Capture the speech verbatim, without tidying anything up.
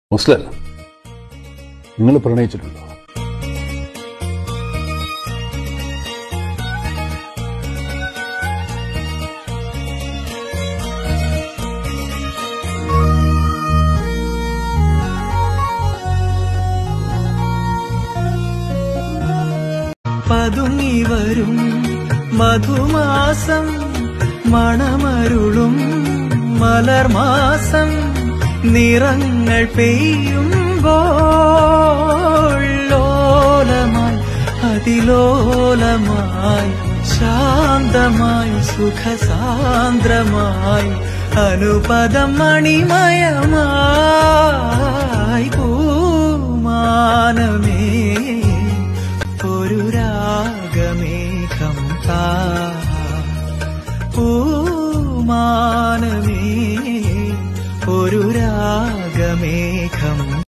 മുസ്ലിം, നിങ്ങൾ പ്രണയിച്ചിട്ടുണ്ടോ? പതുങ്ങി വരും മധുമാസം, മണമരുളും മലർമാസം, നിറങ്ങൾ പെയ്യുമ്പോൾ ലോലമായി അതിലോലമായി ശാന്തമായി സുഖസാന്ദ്രമായി അനുപദം മണിമയമായി പൂമാനമേ ഒരു രാഗമേഘം താ, പൂമാനമേ ഒരു രാഗമേഘം